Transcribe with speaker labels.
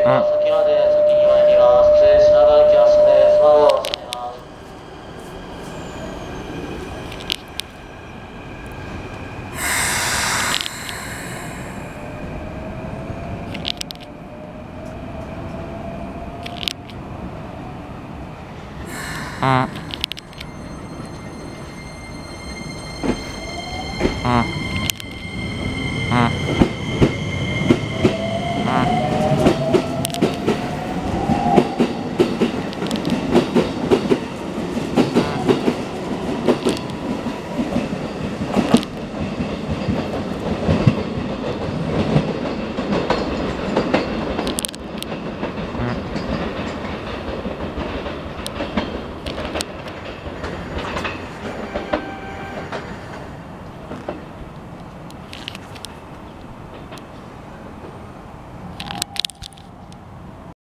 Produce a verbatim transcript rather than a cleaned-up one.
Speaker 1: は先まで先に参ります。失礼しながら行きますので、スマホを押してみます。
Speaker 2: うん。